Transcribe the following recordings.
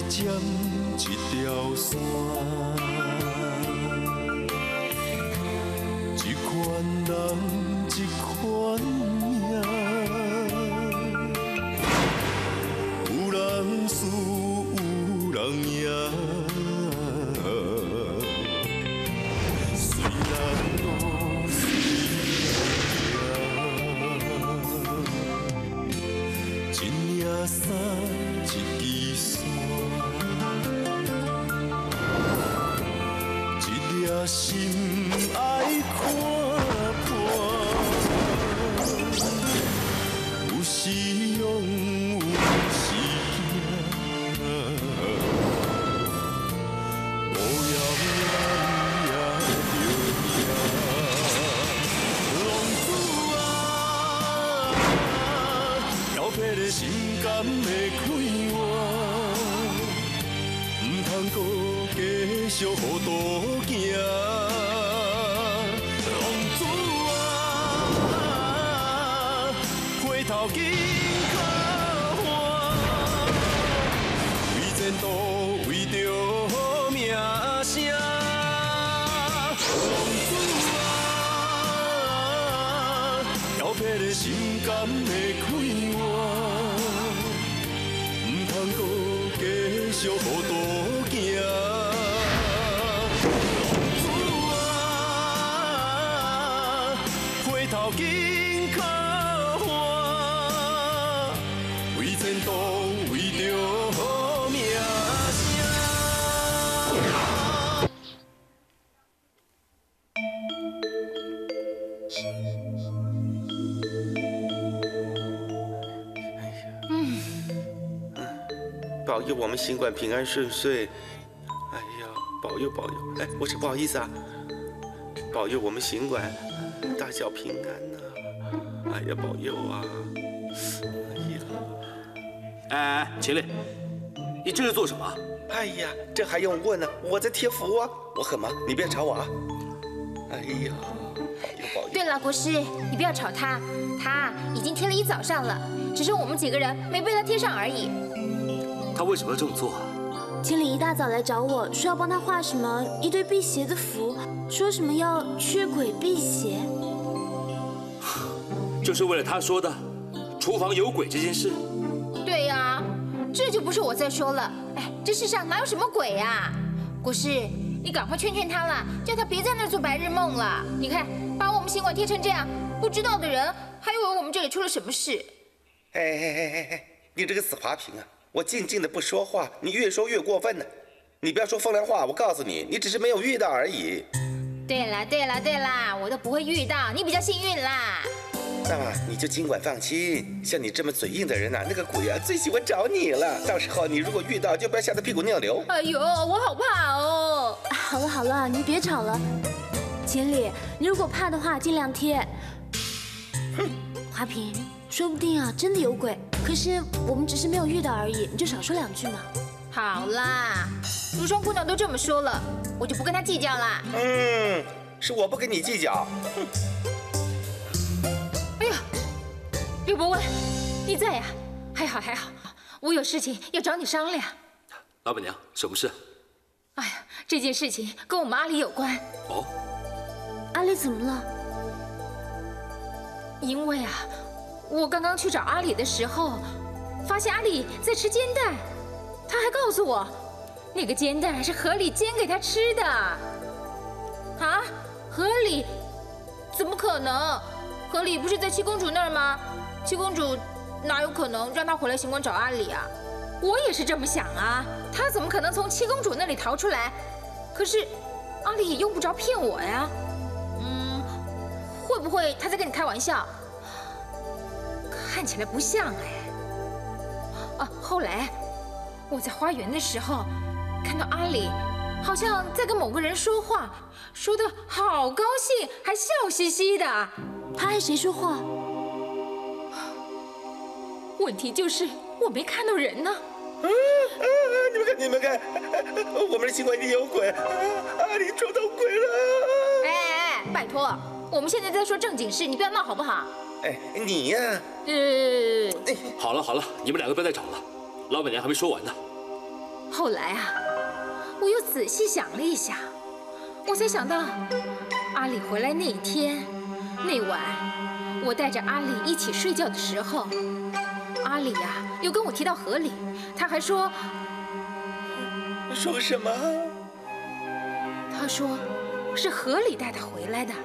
渐一条线，一款人一款命，有人输有人赢，虽然路虽行，一领衫一支线。 心爱看破，有时勇，有时惊，无恙咱也着赢。浪子啊，漂泊的心甘会快活，唔通搁继续糊涂行。 头紧靠岸，为前途，为着名声。浪子啊，漂泊的心甘会快活，唔通搁继续糊涂行。浪子啊，回头紧。 前途为着名声。 保佑我们行馆平安顺遂。哎呀，保佑保佑！哎，我是不好意思啊，保佑我们行馆大小平安呐！哎呀，保佑啊！ 哎，秦烈，你这是做什么？ 哎呀，这还用问呢？我在贴符啊！我很忙，你别吵我啊！哎呀，保佑！ 对了，国师，你不要吵他，他已经贴了一早上了，只是我们几个人没被他贴上而已。 他为什么要这么做啊？ 千里一大早来找我说要帮他画什么一堆辟邪的符，说什么要驱鬼辟邪， 就是为了他说的厨房有鬼这件事。 对呀，这就不是我在说了。哎，这世上哪有什么鬼呀？国师，你赶快劝劝他了，叫他别在那儿做白日梦了。你看，把我们行馆贴成这样，不知道的人还以为我们这里出了什么事。 哎，你这个死花瓶啊！我静静的不说话，你越说越过分呢。你不要说风凉话，我告诉你，你只是没有遇到而已。 对啦，我都不会遇到，你比较幸运啦。 那么你就尽管放心，像你这么嘴硬的人呐，那个鬼啊最喜欢找你了。到时候你如果遇到，就不要吓得屁滚尿流。 哎呦，我好怕哦！ 好了，您别吵了。千里，你如果怕的话，尽量贴。 哼， 花瓶，说不定啊，真的有鬼。可是我们只是没有遇到而已，你就少说两句嘛。 好啦，如霜姑娘都这么说了，我就不跟她计较啦。 是我不跟你计较。哼。 刘伯温，你在呀？还好，我有事情要找你商量。 老板娘，什么事？ 哎呀，这件事情跟我们阿里有关。 哦， 阿里怎么了？ 因为啊，我刚刚去找阿里的时候，发现阿里在吃煎蛋，他还告诉我，那个煎蛋是河里煎给他吃的。啊？河里？怎么可能？河里不是在七公主那儿吗？ 七公主哪有可能让他回来行馆找阿里啊？我也是这么想啊，他怎么可能从七公主那里逃出来？可是阿里也用不着骗我呀。会不会他在跟你开玩笑？看起来不像哎。啊，后来我在花园的时候看到阿里好像在跟某个人说话，说得好高兴，还笑嘻嘻的。 他和谁说话？ 问题就是我没看到人呢。 你们看，我们的行馆里有鬼，阿里撞到鬼了。 哎，拜托，我们现在在说正经事，你不要闹好不好？ 哎，你呀， 好了，你们两个不要再吵了，老板娘还没说完呢。 后来啊，我又仔细想了一想，我才想到，阿里回来那一天，那晚我带着阿里一起睡觉的时候，阿里呀又跟我提到河里，他还说说什么？ 他说是河里带他回来的。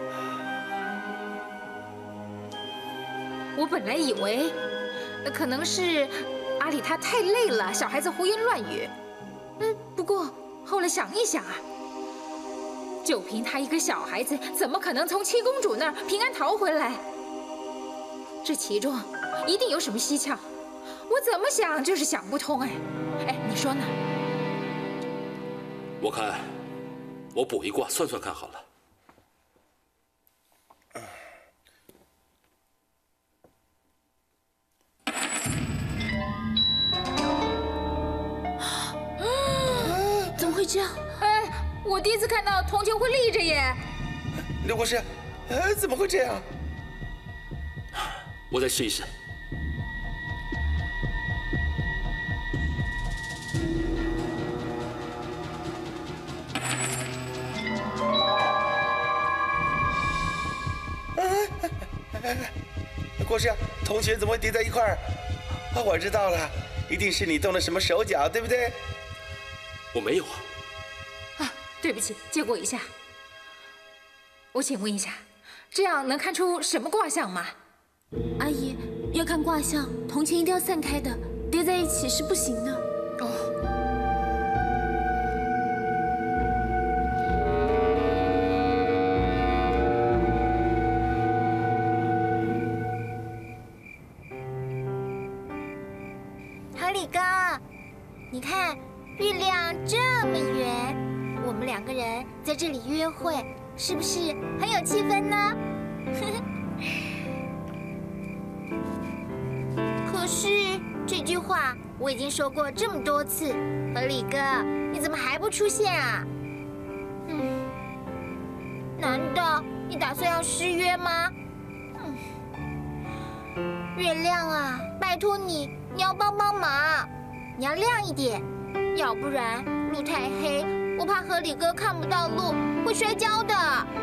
我本来以为可能是阿里他太累了，小孩子胡言乱语。不过后来想一想啊，就凭他一个小孩子，怎么可能从七公主那儿平安逃回来？这其中一定有什么蹊跷，我怎么想就是想不通哎。哎，你说呢？ 我看我卜一卦算算看好了。 怎么会这样？ 哎，我第一次看到铜钱会立着耶！ 刘国师，怎么会这样？ 我再试一试。 国师，铜钱怎么会叠在一块儿？啊，我知道了，一定是你动了什么手脚，对不对？ 我没有啊。 啊，对不起，借过一下。我请问一下，这样能看出什么卦象吗？ 阿姨，要看卦象，铜钱一定要散开的，叠在一起是不行的。 哦。 河里哥，你看月亮这么圆，我们两个人在这里约会，是不是很有气氛呢？可是这句话我已经说过这么多次，河里哥，你怎么还不出现啊？难道你打算要失约吗？月亮啊，拜托你要帮帮忙，你要亮一点，要不然路太黑，我怕河里哥看不到路，会摔跤的。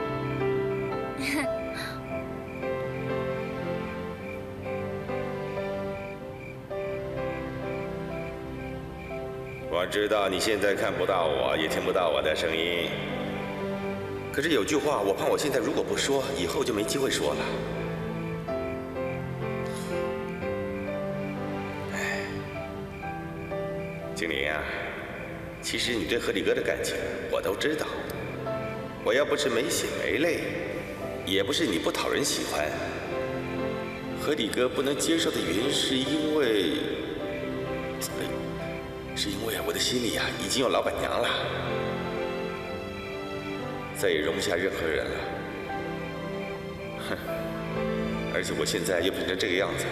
我知道你现在看不到我，也听不到我的声音。可是有句话，我怕我现在如果不说，以后就没机会说了。哎，精灵啊，其实你对河里哥的感情我都知道。我要不是没血没泪，也不是你不讨人喜欢。河里哥不能接受的原因是因为我的心里呀，已经有老板娘了，再也容不下任何人了。哼！而且我现在又变成这个样子，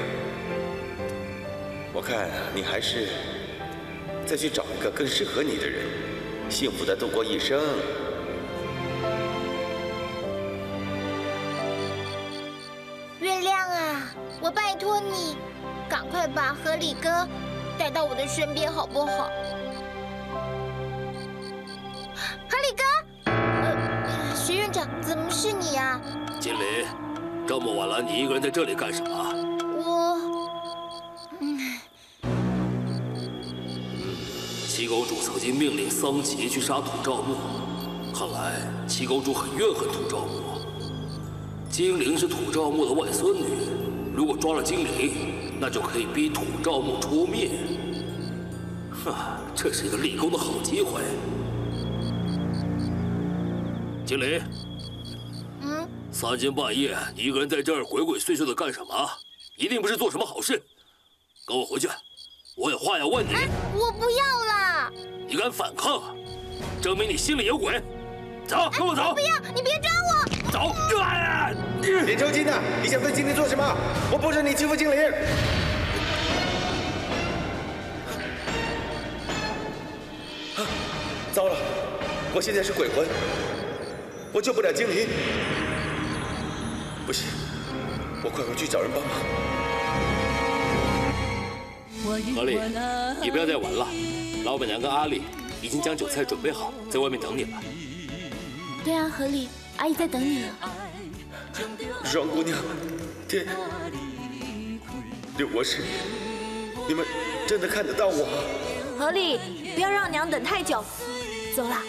我看你还是再去找一个更适合你的人，幸福的度过一生。 月亮啊，我拜托你，赶快把河里哥带到我的身边，好不好？河里哥，学院长，怎么是你啊？ 金灵，这么晚了，你一个人在这里干什么？七公主曾经命令桑吉去杀土赵木，看来七公主很怨恨土赵木。精灵是土赵木的外孙女，如果抓了精灵，那就可以逼土赵木出面。这是一个立功的好机会。精灵，三更半夜你一个人在这儿鬼鬼祟祟的干什么？一定不是做什么好事。跟我回去，我有话要问你。 我不要了！ 你敢反抗，证明你心里有鬼。走，跟我走！ 不要，你别抓我！ 走！ 连抽筋呐！你想对精灵做什么？我不准你欺负精灵！糟了，我现在是鬼魂，我救不了精灵。不行，我快回去找人帮忙。 何丽，你不要再玩了， 老板娘跟阿丽已经将酒菜准备好，在外面等你了。 对啊，河里，阿姨在等你了。 双姑娘，这刘国师，你们真的看得到我？ 河里，不要让娘等太久。走了。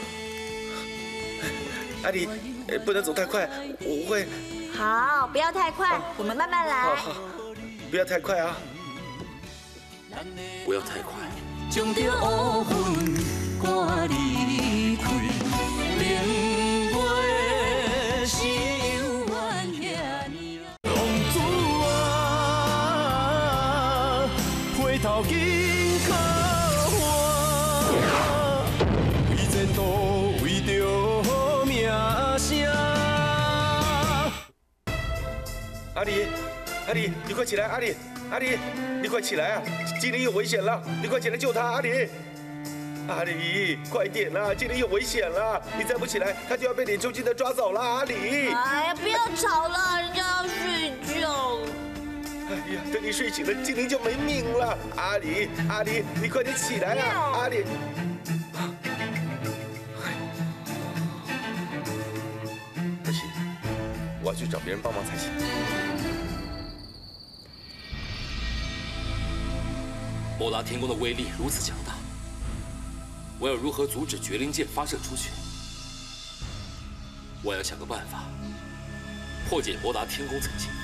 阿丽，不能走太快，我会。 好，不要太快，我们慢慢来。 好，不要太快啊！ 不要太快。 将这乌云赶离开，明月是犹原遐尼。浪子啊，回头紧靠我，为前途为着名声。 阿丽，阿丽，你快起来！阿丽，阿丽，你快起来啊！精灵有危险了，你快起来救他！阿丽，阿丽，快点啦！精灵有危险了，你再不起来，他就要被脸抽筋的抓走了！阿丽， 哎呀，不要吵了，人家要睡觉。 哎呀，等你睡醒了，精灵就没命了！阿丽，阿丽，你快点起来啊！阿丽，不行，我要去找别人帮忙才行。 莫达天宫的威力如此强大，我要如何阻止绝灵剑发射出去？我要想个办法破解莫达天宫层境。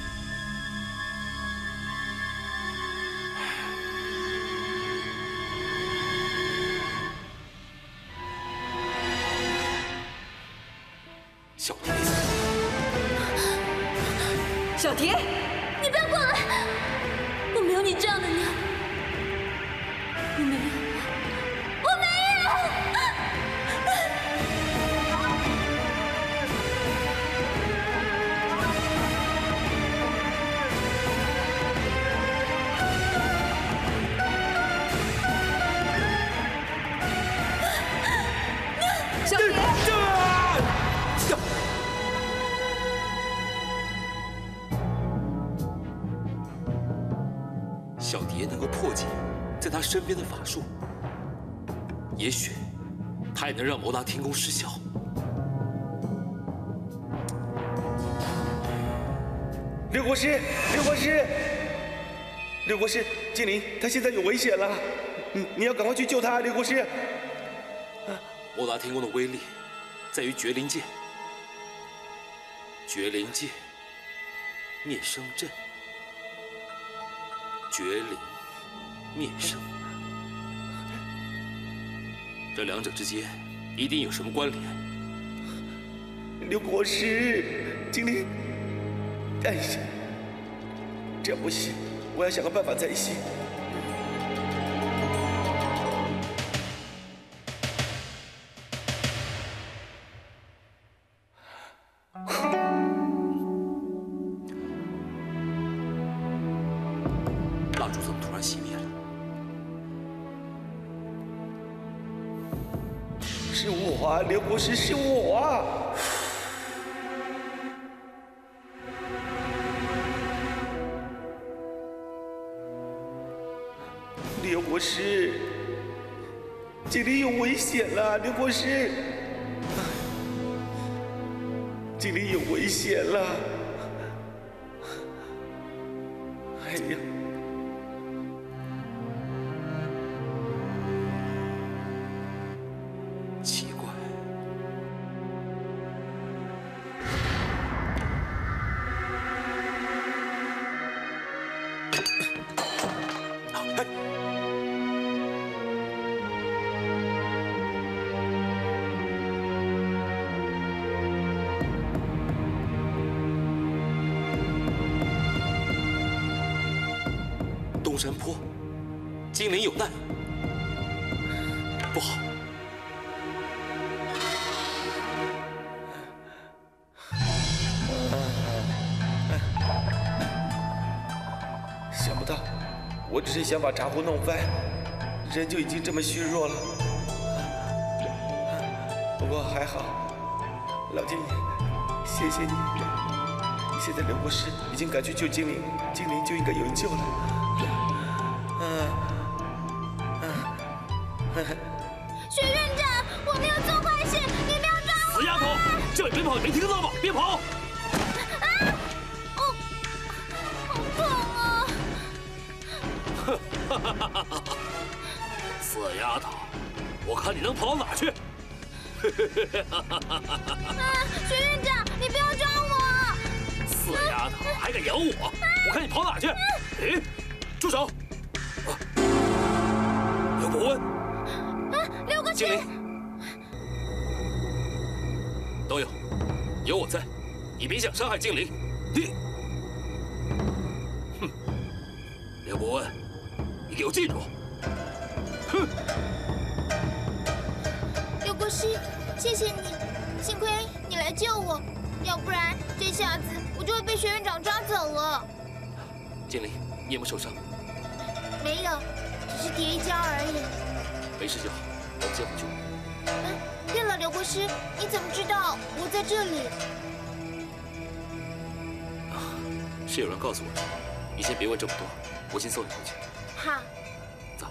小蝶， 小蝶，你不要过来！我没有你这样的娘。我没有，我没有。小蝶。 小蝶能够破解在他身边的法术，也许他也能让谋达天宫失效。 刘国师，刘国师，刘国师，精灵他现在有危险了，你要赶快去救他，刘国师。 谋达天宫的威力在于绝灵剑，绝灵剑，灭生阵，绝灵。灭生，这两者之间一定有什么关联。 刘国师，精灵，哎呀，这样不行，我要想个办法才行。 蜡烛怎么突然熄灭了？ 是我啊，刘国师，是我啊！刘国师，这里有危险了，刘国师，这里有危险了！哎呀！ 奇怪，东山坡，精灵有难，不好！ 想不到，我只是想把茶壶弄翻，人就已经这么虚弱了。不过还好，老天爷，谢谢你！现在刘国师已经赶去救精灵，精灵就应该有救了。 学院长，我没有做坏事，你不要抓我！ 死丫头，叫你别跑，你没听到吗？别跑！ 好痛啊！ 死丫头，我看你能跑到哪去？ 学院长，你不要抓我！ 死丫头，还敢咬我？我看你跑哪去？哎，住手！刘伯温， 刘国精灵，都有我在，你别想伤害精灵。哼，刘伯温，你给我记住！哼。 刘国师，谢谢你，幸亏你来救我，要不然这下子我就会被学院长抓走了。 精灵，你有没有受伤？ 没有，只是跌一跤而已。 没事就好，我们先回去。 对了，刘国师，你怎么知道我在这里？ 是有人告诉我的，你先别问这么多，我先送你回去。 好。 走。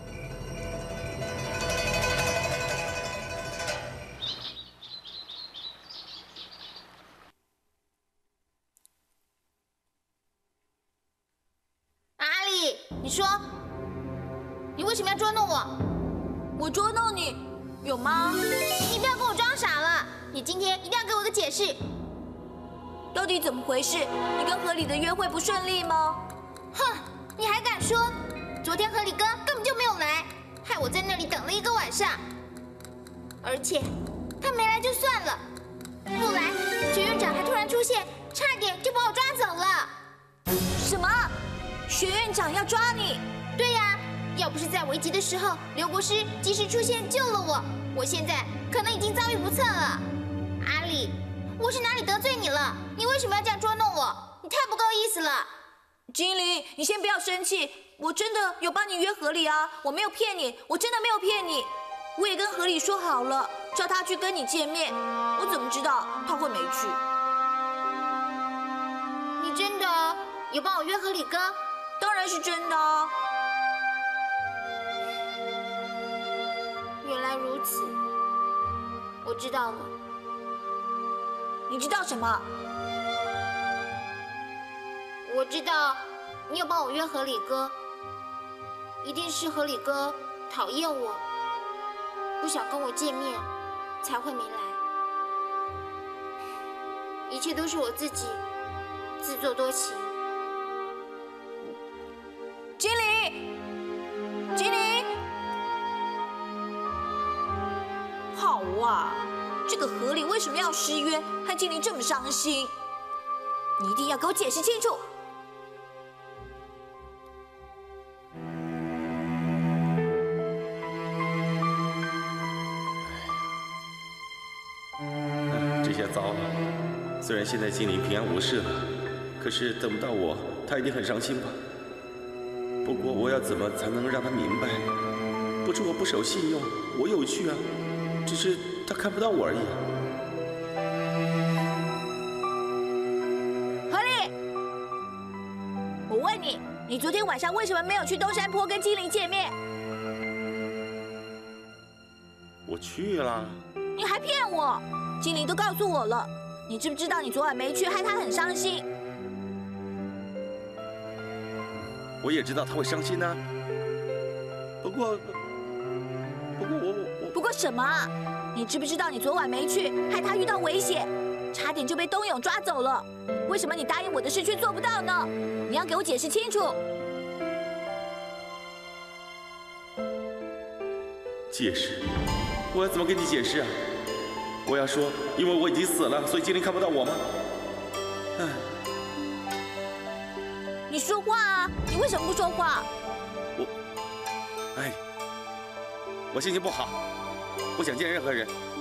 阿里，你说，你为什么要捉弄我？ 我捉弄你，有吗？ 你不要跟我装傻了，你今天一定要给我个解释。 到底怎么回事？你跟河里的约会不顺利吗？ 哼，你还敢说？昨天河里哥根本就没有来，害我在那里等了1个晚上。而且他没来就算了，后来学院长还突然出现，差点就把我抓走了。 什么？学院长要抓你？ 对呀，要不是在危急的时候刘国师及时出现救了我，我现在可能已经遭遇不测了。阿里，我是哪里得罪你了？你为什么要这样捉弄我？你太不够意思了。 精灵，你先不要生气，我真的有帮你约河里啊，我没有骗你，我真的没有骗你。我也跟河里说好了，叫他去跟你见面，我怎么知道他会没去？ 你真的有帮我约河里哥？ 当然是真的啊。 原来如此，我知道了。 你知道什么？ 我知道你有帮我约河里哥，一定是河里哥讨厌我，不想跟我见面，才会没来。一切都是我自己自作多情。 精灵，精灵，好啊，这个河里为什么要失约，害精灵这么伤心？你一定要给我解释清楚。 这下糟了。虽然现在精灵平安无事了，可是等不到我，他一定很伤心吧？不过我要怎么才能让他明白？不是我不守信用，我有趣啊，只是他看不到我而已。 河里，我问你，你昨天晚上为什么没有去东山坡跟精灵见面？ 我去了。 你还骗我！精灵都告诉我了，你知不知道你昨晚没去，害他很伤心？ 我也知道他会伤心啊。不过不过什么啊？你知不知道你昨晚没去，害他遇到危险，差点就被东勇抓走了？为什么你答应我的事却做不到呢？你要给我解释清楚。 解释？我要怎么跟你解释啊？我要说，因为我已经死了，所以精灵看不到我吗？唉。 你说话啊！你为什么不说话？ 我心情不好，不想见任何人。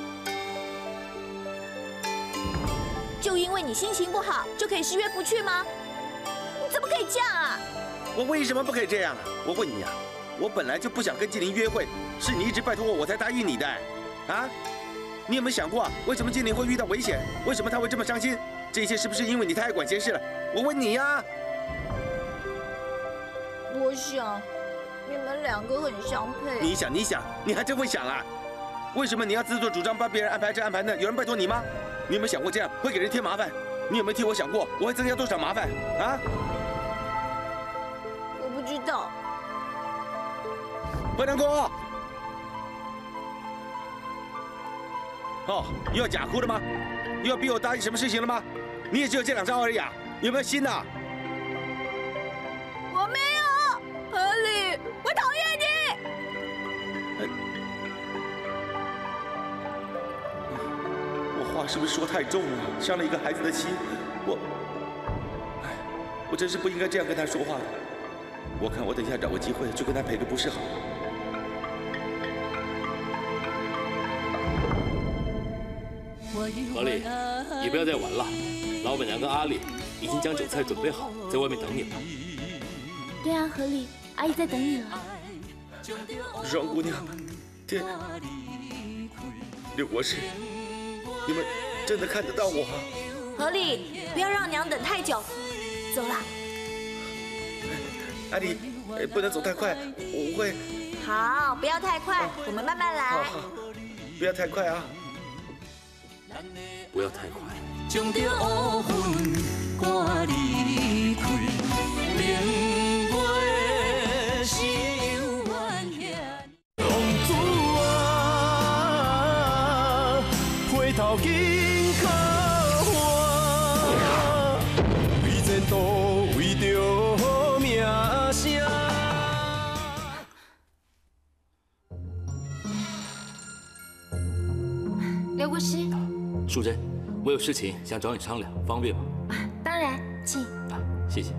就因为你心情不好，就可以失约不去吗？你怎么可以这样啊？ 我为什么不可以这样啊？我问你啊，我本来就不想跟精灵约会，是你一直拜托我才答应你的。啊？你有没有想过，为什么精灵会遇到危险？为什么他会这么伤心？这一切是不是因为你太爱管闲事了？我问你呀。 我想， 你们两个很相配。 你想，你还真会想啊！为什么你要自作主张帮别人安排这安排那？有人拜托你吗？你有没有想过这样会给人添麻烦？你有没有替我想过我会增加多少麻烦啊？ 我不知道。 笨蛋哥，哦，又要假哭了吗？又要逼我答应什么事情了吗？你也只有这2招而已啊！有没有心啊？ 我没有，何理，我讨厌你。 我话是不是说太重了？伤了一个孩子的心，我真是不应该这样跟他说话的。我看我等一下找个机会就跟他赔个不是好。 何理，你不要再玩了。老板娘跟阿丽已经将酒菜准备好，在外面等你了。 对啊，何理，阿姨在等你了。 双姑娘，刘国师，你们真的看得到我啊？ 何理，不要让娘等太久。走啦。 阿丽，不能走太快，我会。 好，不要太快，我们慢慢来。 好，不要太快啊。 不要太快。 将这乌云赶离开，明月是有怨恨。公主啊，回头紧靠我，为前途为着名声。 刘国师， 淑珍，我有事情想找你商量，方便吗？ 当然，请。 谢谢。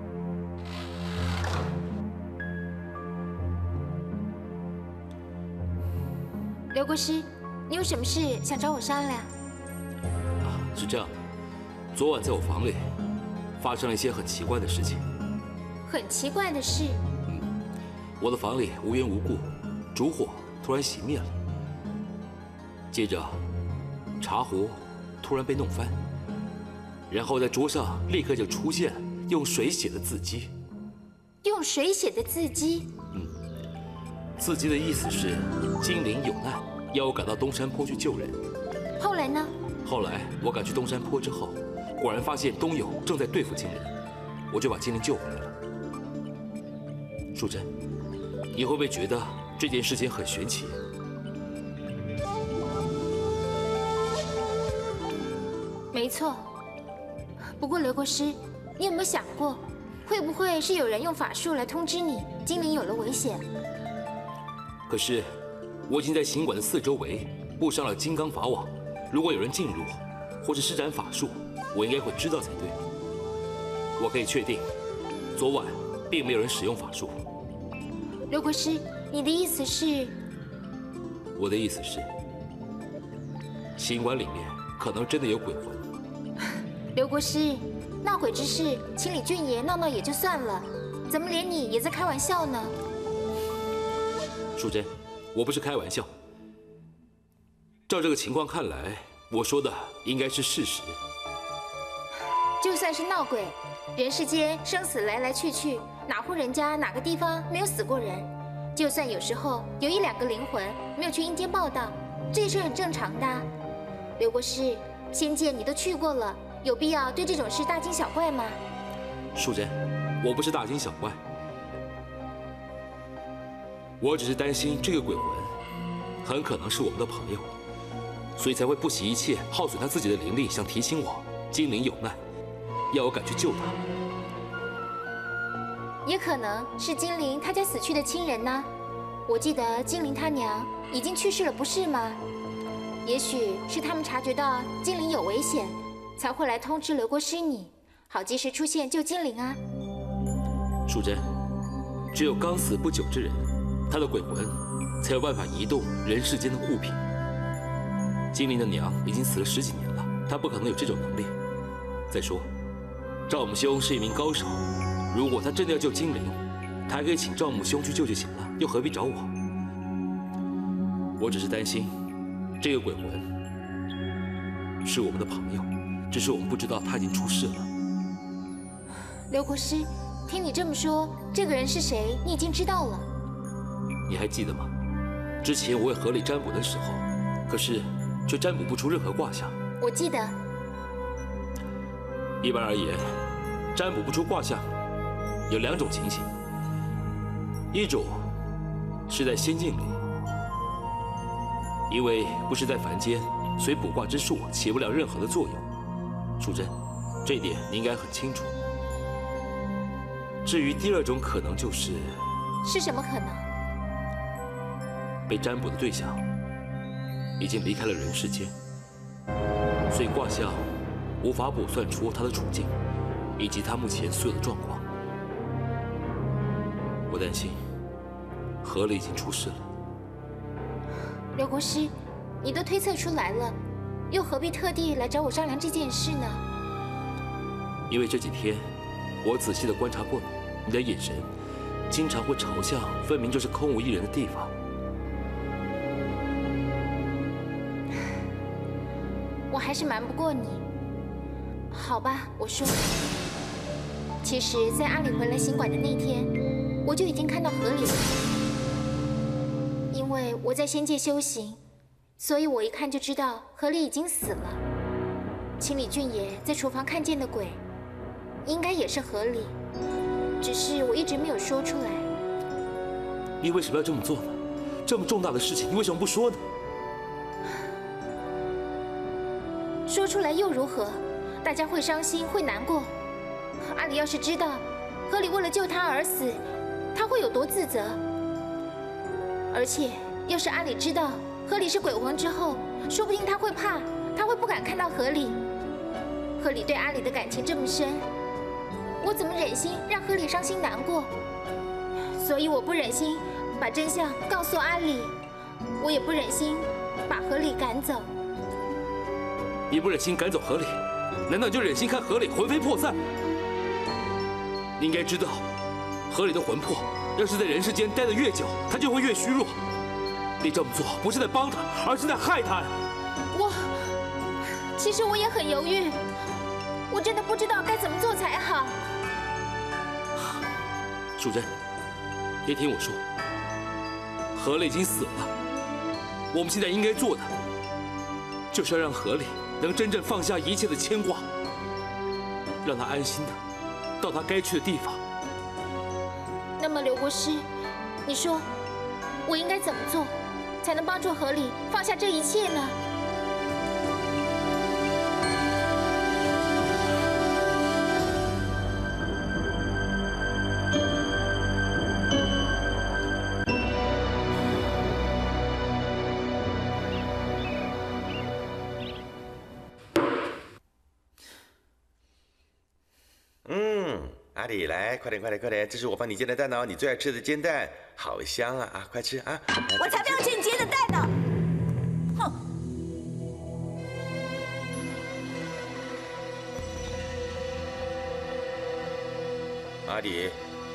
刘国师，你有什么事想找我商量？ 是这样的，昨晚在我房里发生了一些很奇怪的事情。 很奇怪的事。 我的房里无缘无故，烛火突然熄灭了，接着茶壶突然被弄翻，然后在桌上立刻就出现了用水写的字迹。 用水写的字迹？ 字迹的意思是精灵有难，要我赶到东山坡去救人。 后来呢？ 后来我赶去东山坡之后，果然发现东友正在对付精灵，我就把精灵救回来了。淑珍，你会不会觉得这件事情很玄奇？ 没错。不过刘国师，你有没有想过，会不会是有人用法术来通知你，精灵有了危险？ 可是我已经在行馆的4周围布上了金刚法网，如果有人进入或是施展法术，我应该会知道才对。我可以确定，昨晚并没有人使用法术。 刘国师，你的意思是？ 我的意思是，行馆里面可能真的有鬼魂。 刘国师，闹鬼之事，清理郡爷闹闹也就算了，怎么连你也在开玩笑呢？ 淑珍，我不是开玩笑。照这个情况看来，我说的应该是事实。 就算是闹鬼，人世间生死来来去去，哪户人家哪个地方没有死过人？就算有时候有1、2个灵魂没有去阴间报道，这也是很正常的。刘国师，仙界你都去过了，有必要对这种事大惊小怪吗？ 淑珍，我不是大惊小怪，我只是担心这个鬼魂很可能是我们的朋友，所以才会不惜一切耗损他自己的灵力，想提醒我精灵有难，要我赶去救他。 也可能是精灵他家死去的亲人呢。我记得精灵他娘已经去世了，不是吗？也许是他们察觉到精灵有危险，才会来通知刘国师你，好及时出现救精灵啊。 淑珍，只有刚死不久之人，他的鬼魂才有办法移动人世间的物品。精灵的娘已经死了10几年了，她不可能有这种能力。再说，赵母兄是一名高手，如果他真的要救精灵，他还可以请赵母兄去救就行了，又何必找我？我只是担心，这个鬼魂是我们的朋友，只是我们不知道他已经出事了。 刘国师，听你这么说，这个人是谁？你已经知道了。 你还记得吗？之前我为河里占卜的时候，可是却占卜不出任何卦象。 我记得。 一般而言，占卜不出卦象有2种情形，一种是在仙境里，因为不是在凡间，所以卜卦之术起不了任何的作用。淑珍，这一点你应该很清楚。至于第2种可能就是什么可能？ 被占卜的对象已经离开了人世间，所以卦象无法卜算出他的处境以及他目前所有的状况。我担心河里已经出事了。 刘国师，你都推测出来了，又何必特地来找我商量这件事呢？ 因为这几天我仔细地观察过你的眼神经常会朝向分明就是空无一人的地方。 我还是瞒不过你。好吧，我说，其实，在阿里回来行馆的那天，我就已经看到河里了。因为我在仙界修行，所以我一看就知道河里已经死了。清理俊爷在厨房看见的鬼，应该也是河里，只是我一直没有说出来。 你为什么要这么做呢？这么重大的事情，你为什么不说呢？ 说出来又如何？大家会伤心，会难过。阿里要是知道河里为了救他而死，他会有多自责？而且，要是阿里知道河里是鬼魂之后，说不定他会怕，他会不敢看到河里。河里对阿里的感情这么深，我怎么忍心让河里伤心难过？所以我不忍心把真相告诉阿里，我也不忍心把河里赶走。 你不忍心赶走河里，难道你就忍心看河里魂飞魄散？你应该知道，河里的魂魄要是在人世间待得越久，他就会越虚弱。你这么做不是在帮他，而是在害他呀！ 其实我也很犹豫，我真的不知道该怎么做才好。 淑珍，别听我说，河里已经死了。我们现在应该做的，就是要让河里能真正放下一切的牵挂，让他安心的到他该去的地方。 那么刘国师，你说我应该怎么做，才能帮助河里放下这一切呢？ 阿里，来，快点，快点，快点！这是我帮你煎的蛋哦，你最爱吃的煎蛋，好香啊！啊，快吃啊！ 我才不要吃你煎的蛋呢！哼！ 阿里，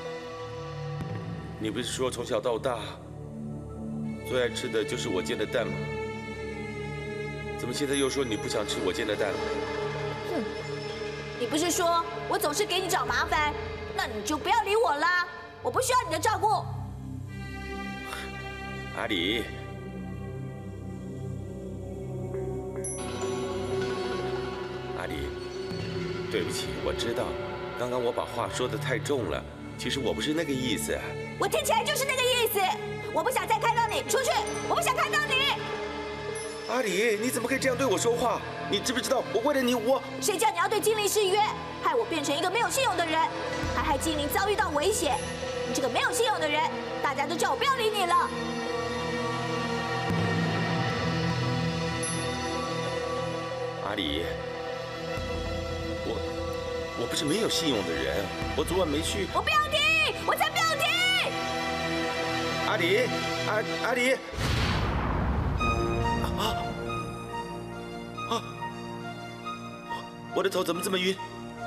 你不是说从小到大最爱吃的就是我煎的蛋吗？怎么现在又说你不想吃我煎的蛋了？ 哼！你不是说我总是给你找麻烦，那你就不要理我啦！我不需要你的照顾。 阿里，阿里，对不起，我知道，刚刚我把话说得太重了，其实我不是那个意思。 我听起来就是那个意思，我不想再看到你，出去！我不想看到你。 阿里，你怎么可以这样对我说话？你知不知道我为了你， 谁叫你要对精灵誓约，害我变成一个没有信用的人，还害精灵遭遇到危险？你这个没有信用的人，大家都叫我不要理你了。 阿里，我不是没有信用的人，我昨晚没去。 我不要听，我才不要听！ 阿里，阿里。我的头怎么这么晕？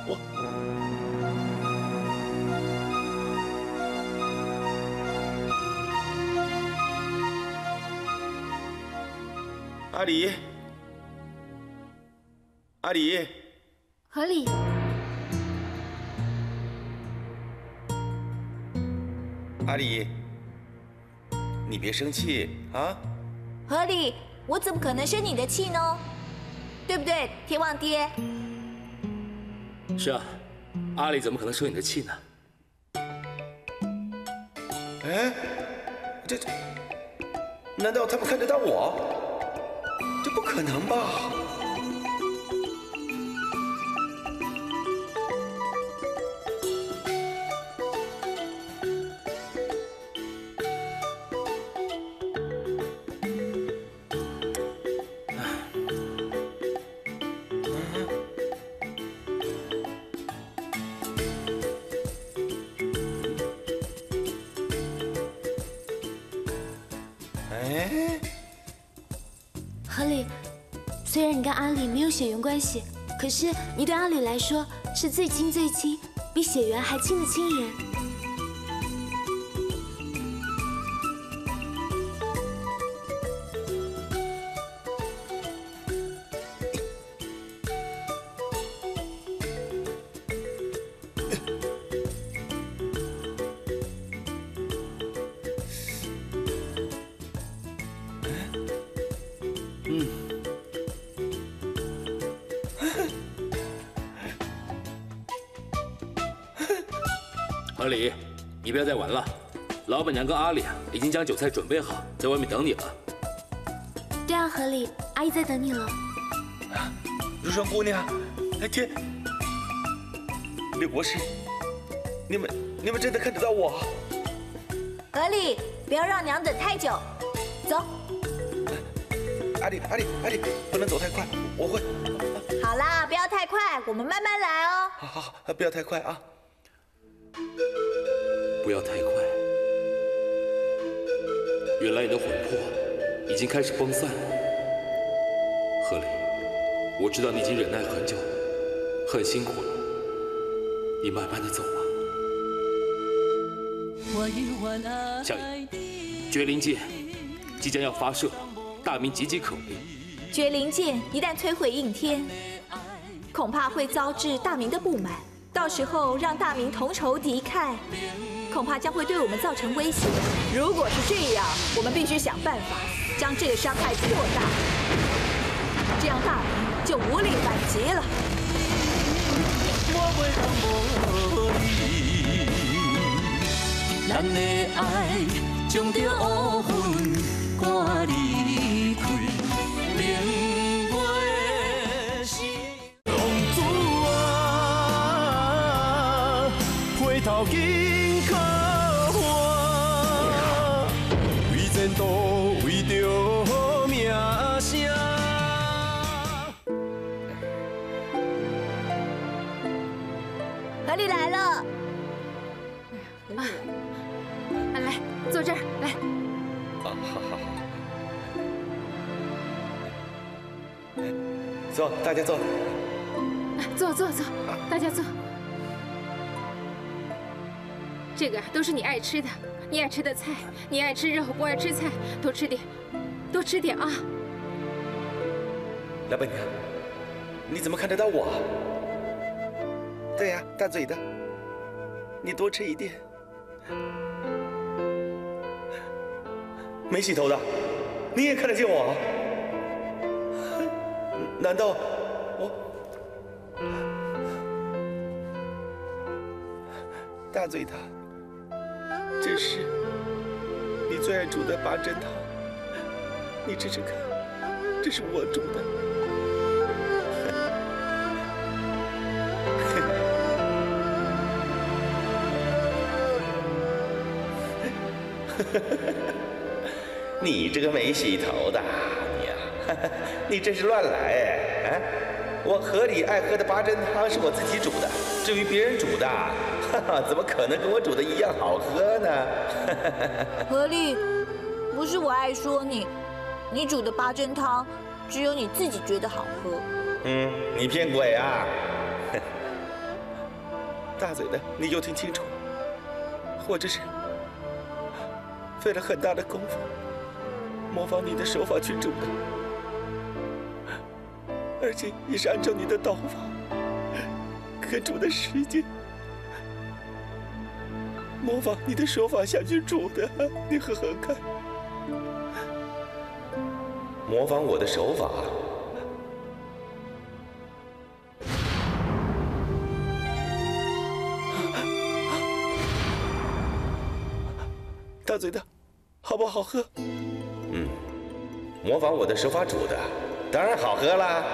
阿里，阿里， 河里， 阿里， 你别生气啊。 合理，我怎么可能生你的气呢？对不对，天王爹？ 是啊，阿里怎么可能生你的气呢？ 哎，这，难道他们看得到我？这不可能吧？哎， 合理，虽然你跟阿里没有血缘关系，可是你对阿里来说是最亲最亲，比血缘还亲的亲人。 合理，你不要再玩了。老板娘跟阿里已经将酒菜准备好，在外面等你了。 对啊，合理，阿姨在等你了。 如霜姑娘，哎天，柳博士，你们真的看得到我？ 合理，不要让娘等太久。走。 阿里，不能走太快，我会。 好啦，不要太快，我们慢慢来哦。 好，不要太快啊。 不要太快。原来你的魂魄已经开始崩散了。合理，我知道你已经忍耐很久，很辛苦了。你慢慢的走吧。小影，绝灵剑即将要发射，大明岌岌可危。 绝灵剑一旦摧毁应天，恐怕会遭致大明的不满。到时候让大明同仇敌忾，恐怕将会对我们造成威胁。如果是这样，我们必须想办法将这个伤害扩大，这样大明就无力反击了。 咱的爱将着乌云赶离开，明月是浪子啊，回头紧靠我，为前途为着名声。 合理来了。 来，坐这儿来。 好。坐，大家坐。 坐，大家坐。这个都是你爱吃的，你爱吃的菜，你爱吃肉不爱吃菜，多吃点啊。 老板娘，你怎么看得到我？对呀，大嘴的，你多吃一点。没洗头的，你也看得见我？难道我？大嘴的，这是你最爱煮的八珍汤，你吃吃看，这是我煮的。你这个没洗头的，你呀，你真是乱来哎！啊，我合理爱喝的八珍汤是我自己煮的，至于别人煮的，怎么可能跟我煮的一样好喝呢？ 合理，不是我爱说你，你煮的八珍汤只有你自己觉得好喝。 你骗鬼啊！大嘴的，你就听清楚，我这是费了很大的功夫，模仿你的手法去煮的，而且也是按照你的刀法跟煮的时间，模仿你的手法下去煮的。你喝喝看， 模仿我的手法。大嘴的，好不好喝？模仿我的手法煮的，当然好喝啦。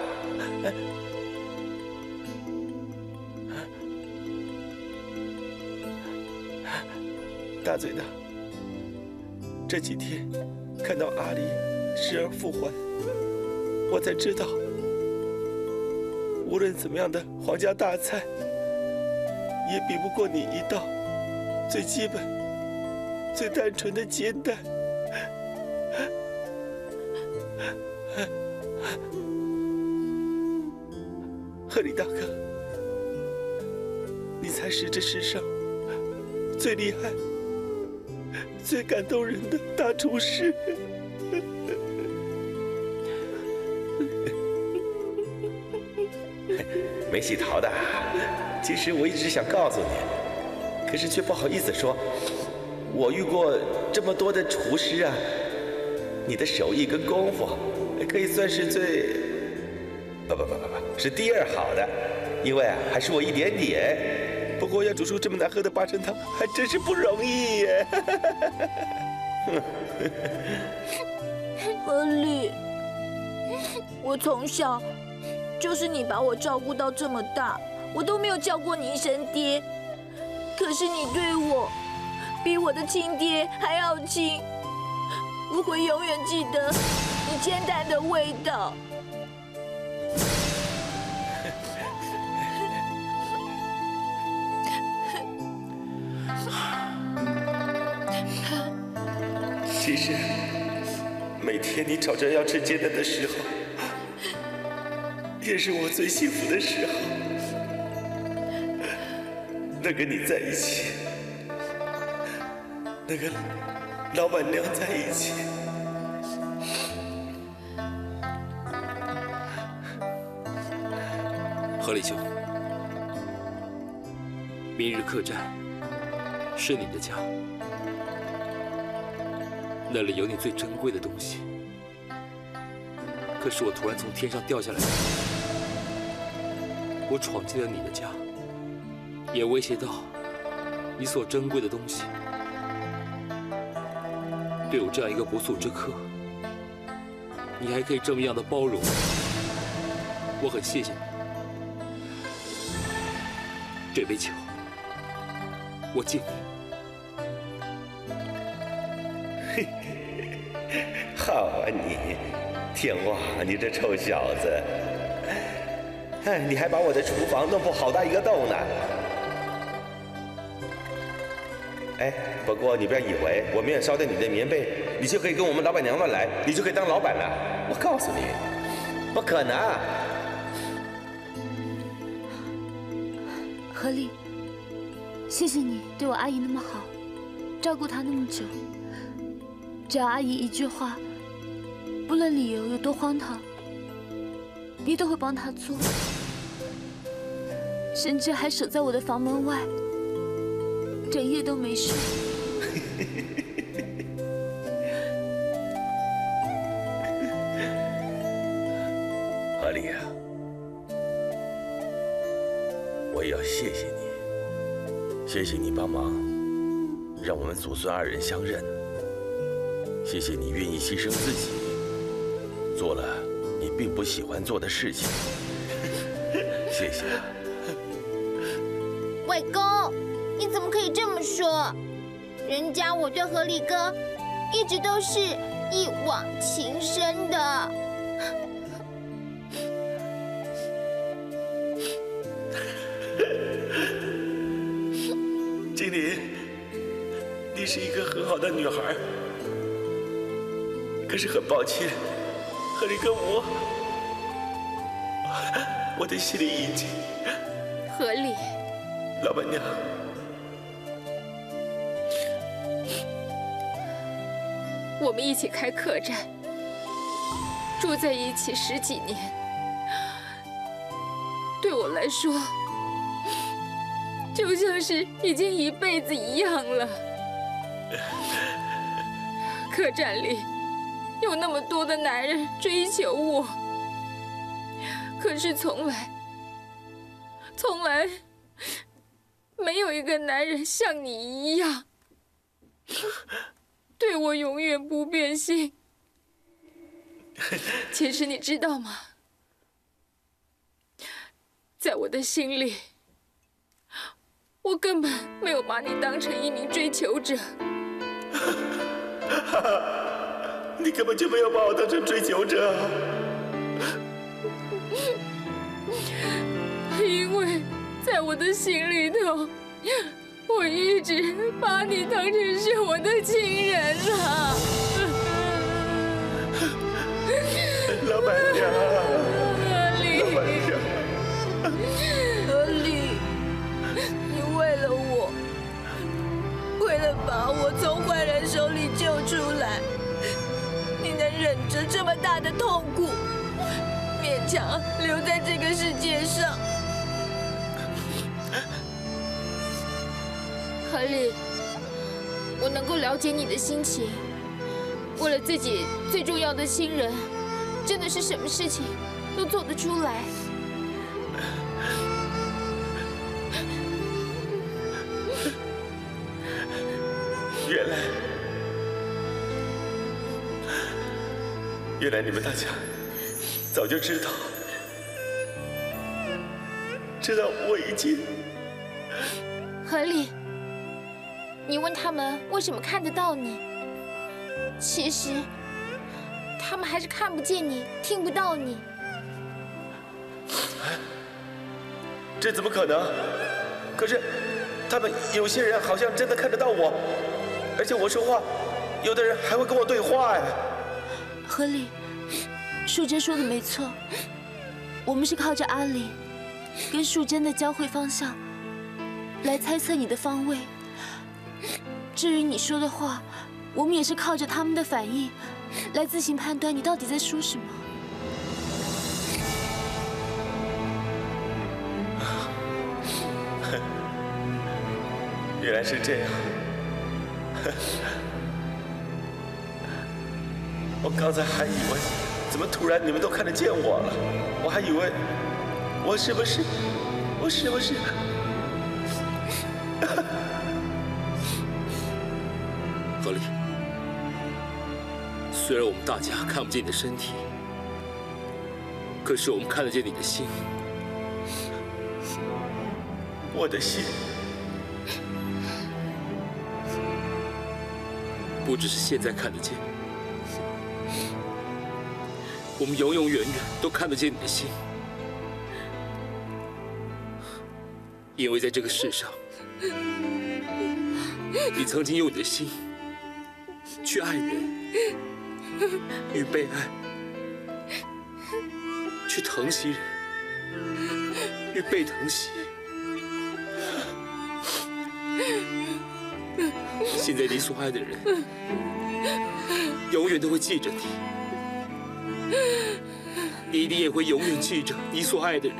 大嘴的，这几天看到阿离失而复还，我才知道，无论怎么样的皇家大菜，也比不过你一道最基本、最单纯的煎蛋。鹤里大哥，你才是这世上最厉害、最感动人的大厨师。没洗头的，其实我一直想告诉你，可是却不好意思说。我遇过这么多的厨师啊，你的手艺跟功夫可以算是不，是第二好的，因为啊还是我一点点。不过要煮出这么难喝的八珍汤，还真是不容易耶。 河里，我从小就是你把我照顾到这么大，我都没有叫过你一声爹，可是你对我比我的亲爹还要亲，我会永远记得你煎蛋的味道。 其实，每天你吵着要吃煎蛋的时候，也是我最幸福的时候。能跟你在一起，能跟老板娘在一起， 河里兄，明日客栈是你的家，那里有你最珍贵的东西。可是我突然从天上掉下来，我闯进了你的家，也威胁到你所珍贵的东西。对我这样一个不速之客，你还可以这么样的包容，我很谢谢你。这杯酒，我敬你。 好啊你，天王，你这臭小子！哎，你还把我的厨房弄破好大一个洞呢！哎，不过你不要以为我没有烧掉你的棉被，你就可以跟我们老板娘乱来，你就可以当老板了。我告诉你，不可能。 河里，谢谢你对我阿姨那么好，照顾她那么久。只要阿姨一句话，不论理由有多荒唐，你都会帮她做，甚至还守在我的房门外，整夜都没睡。 河里啊，我也要谢谢你，谢谢你帮忙，让我们祖孙二人相认。谢谢你愿意牺牲自己，做了你并不喜欢做的事情。谢谢啊。 外公，你怎么可以这么说？人家我对河里哥一直都是一往情深的。 经理，你是一个很好的女孩，可是很抱歉，河里哥我的心里已经…… 河里， 老板娘， 我们一起开客栈，住在一起10几年，对我来说，就像是已经一辈子一样了。客栈里有那么多的男人追求我，可是从来没有一个男人像你一样，对我永远不变心。其实你知道吗？在我的心里，我根本没有把你当成一名追求者。 你根本就没有把我当成追求者。 因为在我的心里头，我一直把你当成是我的情人了。 老板娘， 何丽， 何丽，你为了我，为了把我从坏人手里救出来，你能忍着这么大的痛苦，勉强留在这个世界上？ 何丽，我能够了解你的心情，为了自己最重要的亲人，真的是什么事情都做得出来。 原来你们大家早就知道我已经…… 何丽，你问他们为什么看得到你，其实他们还是看不见你，听不到你。 这怎么可能？可是他们有些人好像真的看得到我，而且我说话，有的人还会跟我对话哎。 何丽，淑珍说的没错，我们是靠着阿里跟淑珍的交汇方向来猜测你的方位。至于你说的话，我们也是靠着他们的反应来自行判断你到底在说什么。 原来是这样。我刚才还以为，怎么突然你们都看得见我了？我还以为我是不是？ 何丽，虽然我们大家看不见你的身体，可是我们看得见你的心。 我的心不只是现在看得见，我们永永远远都看得见你的心。因为在这个世上，你曾经用你的心去爱人，与被爱，去疼惜人，与被疼惜。现在你所爱的人，永远都会记着你，你一定也会永远记着你所爱的人。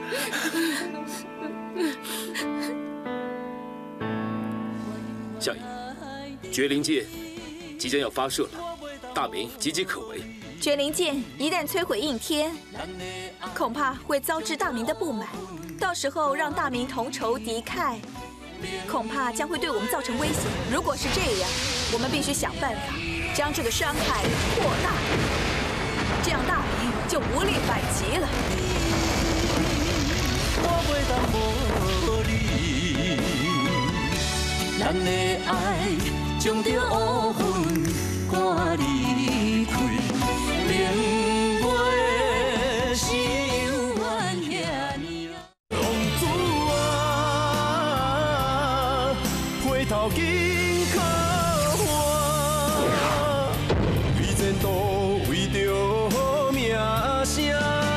夏莹，绝灵剑即将要发射了，大明岌岌可危。 绝灵剑一旦摧毁应天，恐怕会遭致大明的不满，到时候让大明同仇敌忾，恐怕将会对我们造成威胁。如果是这样，我们必须想办法将这个伤害扩大，这样大明就无力反击了。 咱的爱将着乌云赶离开，明月是幽怨遐尼啊。浪子啊，回头紧靠我，为前途为着名声。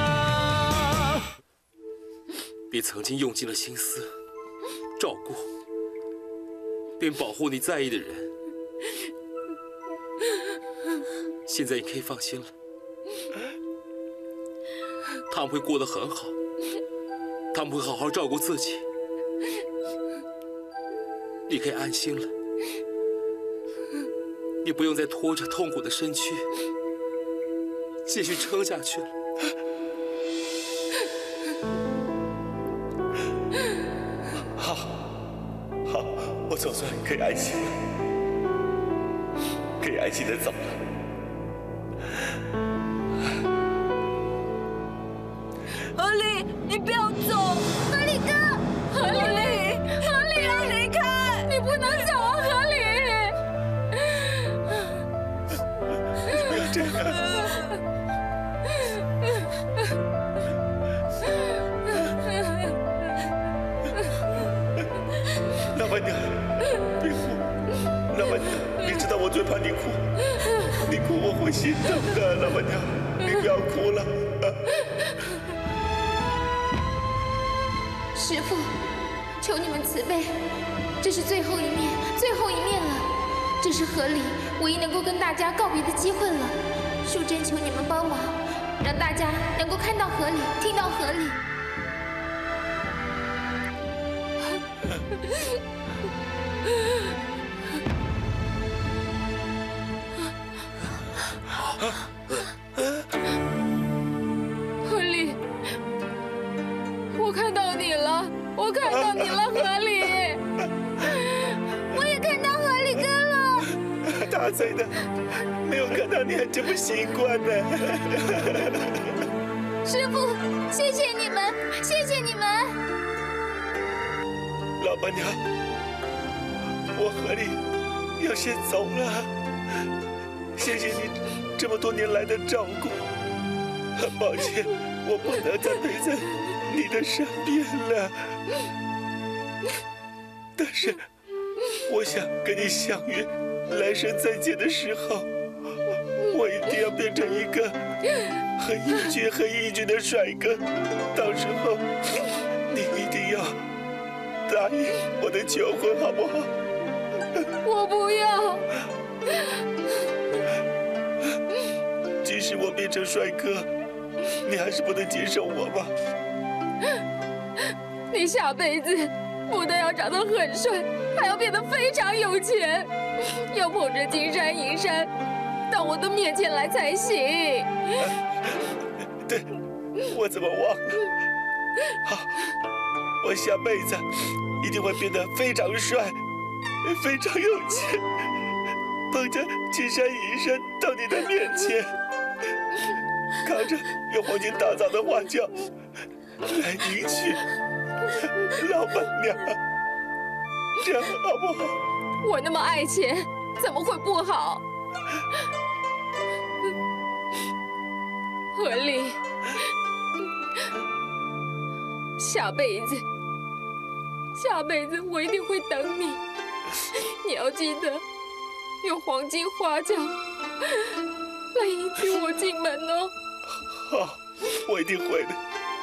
你曾经用尽了心思照顾，并保护你在意的人，现在你可以放心了，他们会过得很好，他们会好好照顾自己，你可以安心了，你不用再拖着痛苦的身躯继续撑下去了。好，我总算可以安心了，可以安心的走了。 何理，你不要走！ 何理哥， 何理，不要离开！ 你不能走啊，何理！ 不要这样。老板娘，别哭。老板娘，你知道我最怕你哭，你哭我会心疼的。老板娘，你不要哭了。 师父，求你们慈悲，这是最后一面了，这是河里唯一能够跟大家告别的机会了。淑珍求你们帮忙，让大家能够看到河里，听到河里。河里，我看到你了，河里。 我也看到河里哥了。 大嘴的，没有看到你还真不习惯呢。 师父，谢谢你们，谢谢你们。 老板娘，我河里要先走了，谢谢你这么多年来的照顾。很抱歉，我不能再陪在你的身边了。但是，我想跟你相约，来生再见的时候，我一定要变成一个很英俊的帅哥。到时候，你一定要答应我的求婚，好不好？ 我不要。 即使我变成帅哥，你还是不能接受我吗？ 你下辈子不但要长得很帅，还要变得非常有钱，要捧着金山银山到我的面前来才行。 对，我怎么忘了？好，我下辈子一定会变得非常帅，非常有钱，捧着金山银山到你的面前，扛着用黄金打造的花轿来迎娶老板娘，这样好不好？ 我那么爱钱，怎么会不好？何理，下辈子我一定会等你。你要记得用黄金花轿来迎娶我进门哦。 好，我一定会的。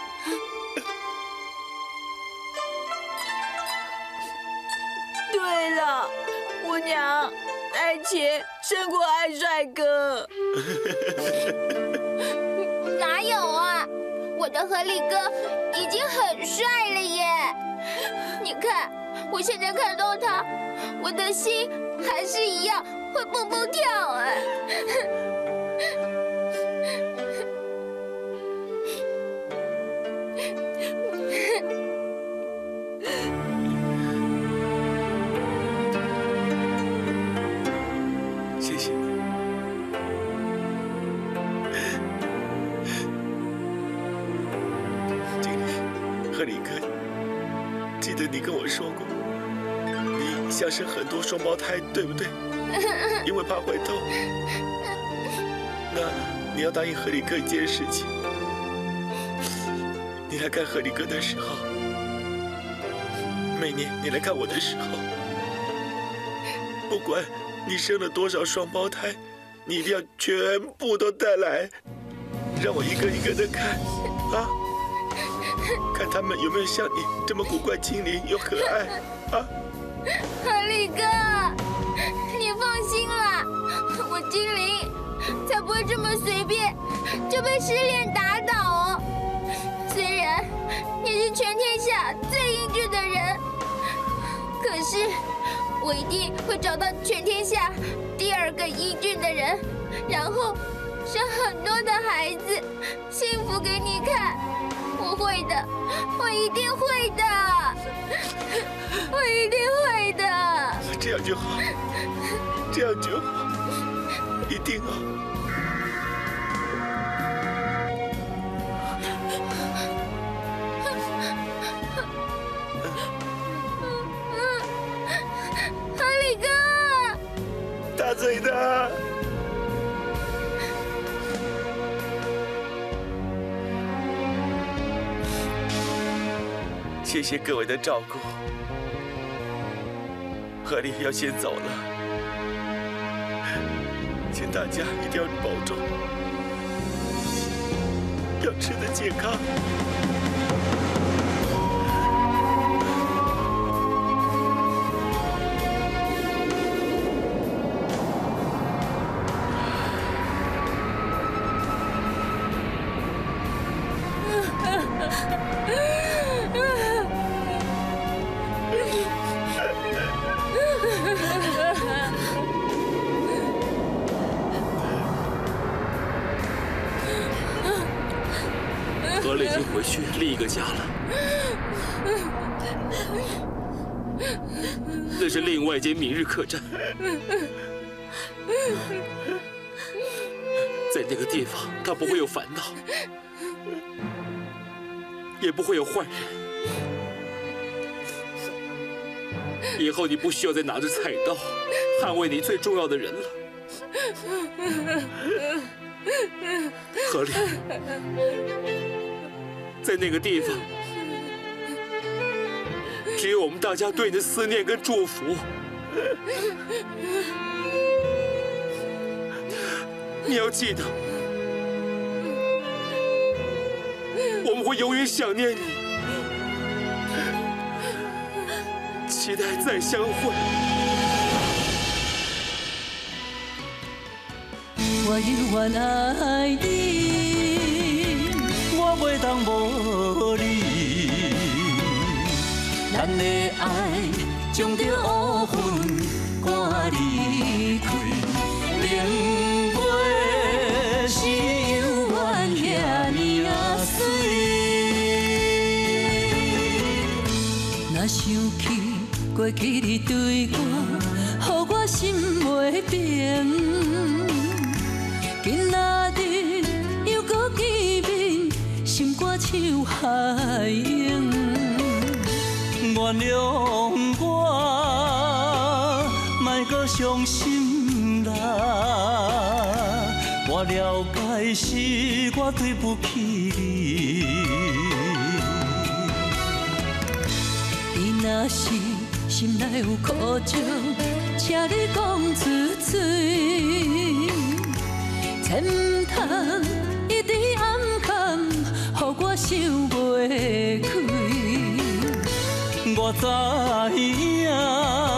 对了，姑娘，爱钱胜过爱帅哥。 哪有啊？我的河里哥已经很帅了耶！你看，我现在看到他，我的心还是一样会蹦蹦跳哎。 谢谢。河里哥，记得你跟我说过，你想生很多双胞胎，对不对？因为怕会痛。那你要答应河里哥一件事情，你来看河里哥的时候，每年你来看我的时候，不管你生了多少双胞胎，你一定要全部都带来，让我一个一个的看啊。看他们有没有像你这么古怪精灵又可爱啊！ 河里哥，你放心啦，我精灵才不会这么随便就被失恋打倒哦。虽然你是全天下最英俊的人，可是我一定会找到全天下第2个英俊的人，然后生很多的孩子，幸福给你看。我会的，我一定会的，我一定会的。 这样就好，这样就好，一定啊！ 河里哥， 大嘴的。谢谢各位的照顾，河里要先走了，请大家一定要保重，要吃得健康。 河里已经回去另一个家了，那是另外一间明日客栈，在那个地方，他不会有烦恼，也不会有坏人。以后你不需要再拿着菜刀捍卫你最重要的人了。河里，在那个地方，只有我们大家对你的思念跟祝福。你要记得，我们会永远想念你，期待再相会。 我永远爱你，我袂当无你。咱的爱将着乌云赶离开，明月是永远遐尼水。若想起过去你对我，予我心袂平。今仔日又搁见面，心肝像海涌。原谅我，莫搁伤心啦。我了解是我对不起你。你若是心内有苦衷，请你讲出嘴。千唔通一直暗藏，予我想袂开。我知影。